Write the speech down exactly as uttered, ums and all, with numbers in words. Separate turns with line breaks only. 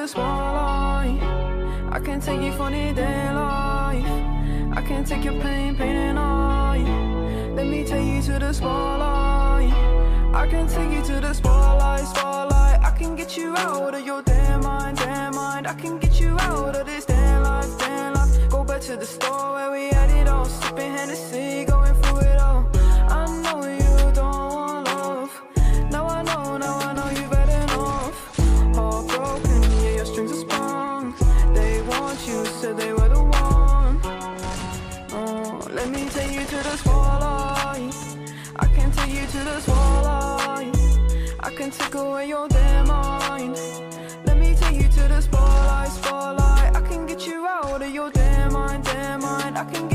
spotlight. I can take you for the day life. I can take your pain, pain and I. Let me take you to the spotlight. I can take you to the spotlight, spotlight. I can get you out of your damn mind, damn mind. I can get you out of this damn life, damn life. Go back to the store where we had it all, sipping Hennessy, going through it all. I know you don't want love. Now I know, now I know you better off. Heartbroken, yeah, your strings are sprung. They want you, said they were the one. Oh, let me take you to the spotlight. I can take you to the spotlight. I can take away your damn mind. Let me take you to the spotlight, spotlight. I can get you out of your damn mind, damn mind. I can